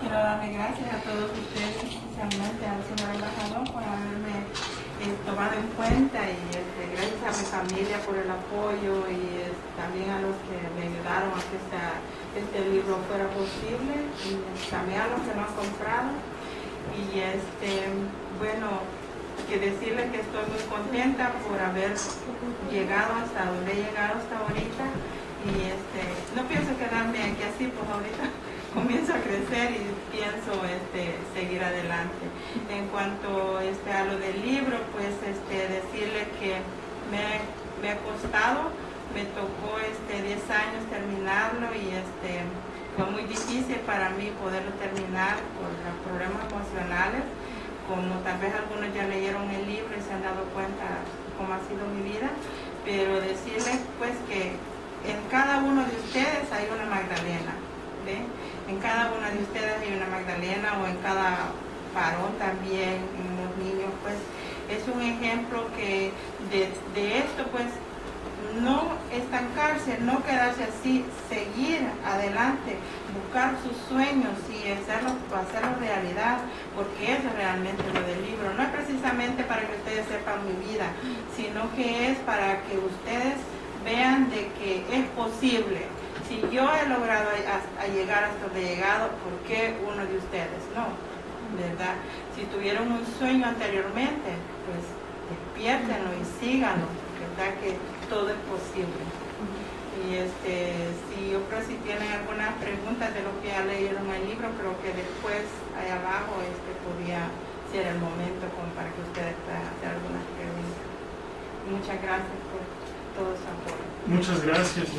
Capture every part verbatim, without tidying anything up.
quiero darle gracias a todos ustedes, especialmente al señor embajador, por haberme eh, tomado en cuenta, y este, gracias a mi familia por el apoyo, y es, también a los que me ayudaron a que esta, este libro fuera posible, y también a los que lo han comprado. Y este, bueno, que decirles que estoy muy contenta por haber llegado hasta donde he llegado hasta ahorita, y este, no pienso quedarme aquí así, pues ahorita comienzo a crecer y pienso este, seguir adelante. En cuanto este, a lo del libro, pues este, decirle que me, me ha costado, me tocó este, diez años terminarlo, y este, fue muy difícil para mí poderlo terminar por los problemas emocionales. Como tal vez algunos ya leyeron el libro y se han dado cuenta cómo ha sido mi vida, pero decirles pues que en cada uno de ustedes hay una Magdalena, ¿ve? En cada una de ustedes hay una Magdalena, o en cada varón también, en los niños, pues es un ejemplo que de, de esto, pues no estancarse, no quedarse así, seguir adelante, buscar sus sueños y hacerlo, hacerlo realidad, porque eso es realmente lo del libro. No es precisamente para que ustedes sepan mi vida, sino que es para que ustedes vean de que es posible. Si yo he logrado a, a llegar hasta donde he llegado, ¿por qué uno de ustedes no? ¿Verdad? Si tuvieron un sueño anteriormente, pues despiértenlo y síganlo, ¿verdad? Que todo es posible. Y este, si yo creo si tienen algunas preguntas de lo que ya leyeron el libro, creo que después ahí abajo este podría ser el momento como para que ustedes puedan hacer algunas preguntas. Muchas gracias por todo su apoyo. Muchas gracias.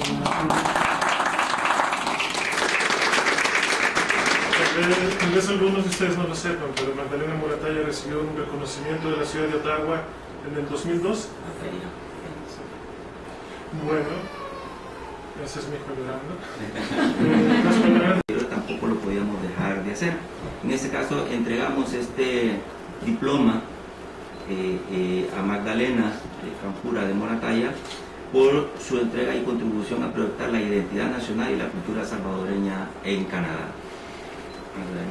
Tal vez algunos de ustedes no lo sepan, pero Magdalena Moratalla recibió un reconocimiento de la ciudad de Ottawa en el dos mil dos. Bueno, ese es mi hijo llorando. Pero tampoco lo podíamos dejar de hacer. En este caso entregamos este diploma eh, eh, a Magdalena eh, Campura de Moratalla por su entrega y contribución a proyectar la identidad nacional y la cultura salvadoreña en Canadá. Magdalena.